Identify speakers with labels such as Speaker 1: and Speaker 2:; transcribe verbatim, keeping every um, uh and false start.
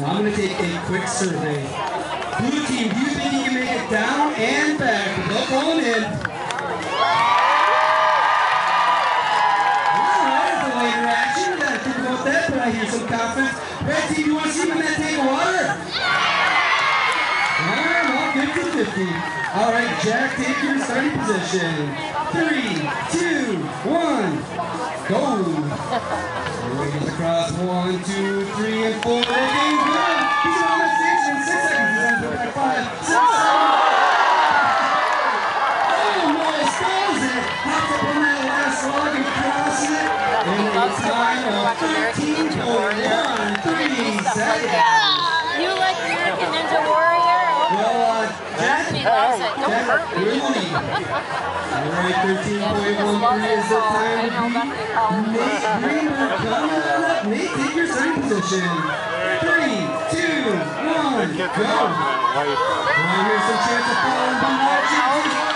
Speaker 1: I'm going to take a quick survey. Blue team, do you think you can make it down and back without falling in? Alright, that's a later action. You got to think about that, but I hear some confidence. Red team, you want to see them in that tank of water? Alright, well, fifty fifty. Alright, Jack, take your starting position. Three, two, one, go! Raise across one, two, three, and four. Game good. He's on the six in six seconds. He's on the back five, six, seven. Oh, Noel spells it. Hops up on that last log and crosses it. And a time of thirteen point one three seconds.
Speaker 2: You like American Ninja Warrior?
Speaker 1: Well, uh, Jack,
Speaker 2: He loves it. Don't
Speaker 1: Jack,
Speaker 2: hurt me.
Speaker 1: we're in the lead. Alright, thirteen point one three is the time to beat Nate Greenberg coming up. Nate, take your starting position. Three, two, one, go. Well, here's some chance of falling, but watch it.